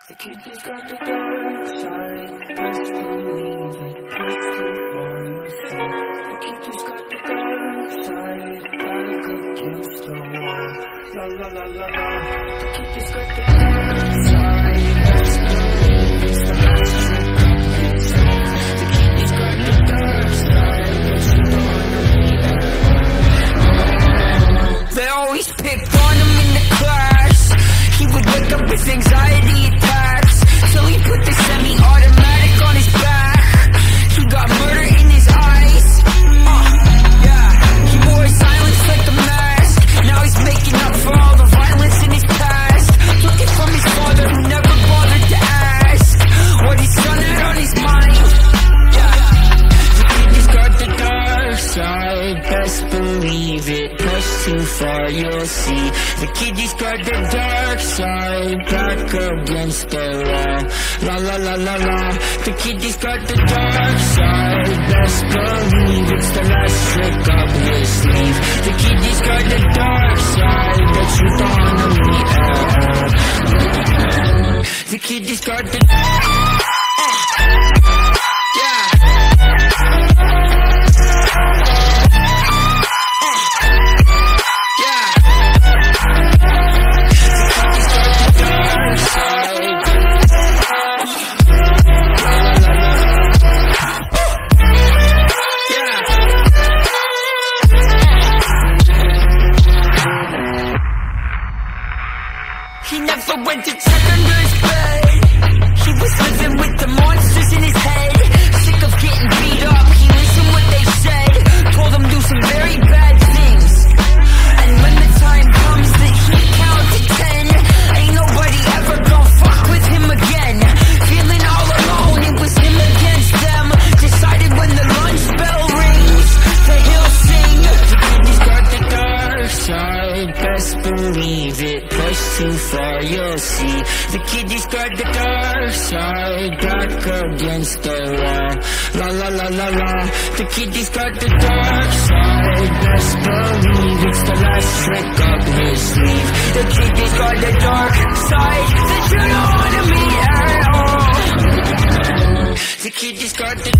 The kid just got the dark side, best believe it, push too far yourself. The kid just got the dark side, back against the wall. La la la la la. The kid just got the dark side, best believe it's the last trick of his life. The kid just got the dark side, but you don't wanna be. They always picked on him in the class. He would wake up with anxiety attacks, so he put the semi-automatic on his back. He got murder in his eyes. Yeah, he wore silence like a mask. Now he's making up for all the violence in his past. Looking from his father who never bothered to ask what his son had on his mind. Yeah, the kid just got the dark side, best believe it. Push too far, you'll see. The kid just got the dark side, back against the wall. La la la la la. The kid just got the dark side, best believe it's the last trick up his sleeve. The kid just got the dark side, but you don't wanna meet. The kid just got the He never went to check under his bed. He was living with the monsters in his head. Sick of getting beat up, he listened what they said. Told him do some very bad things. And when the time comes that he count to 10, ain't nobody ever gonna fuck with him again. Feeling all alone, it was him against them. Decided when the lunch bell rings that he'll sing. He's got the dark side, best believe it. Push too far, you'll see. The kid just got the dark side, back against the wall. La la la la la. The kid just got the dark side, best believe it's the last trick up his sleeve. The kid just got the dark side that you don't wanna meet at all. The kid just got the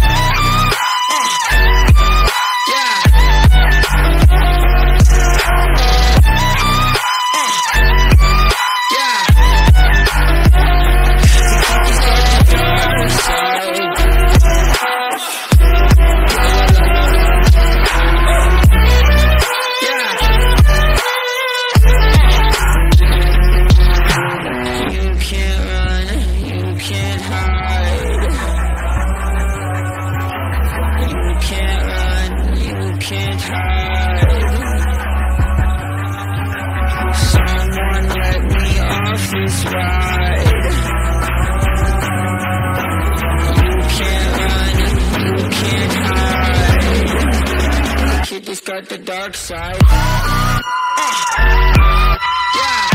someone let me off this ride. You can't run, you can't hide. The kid just got the dark side. Yeah.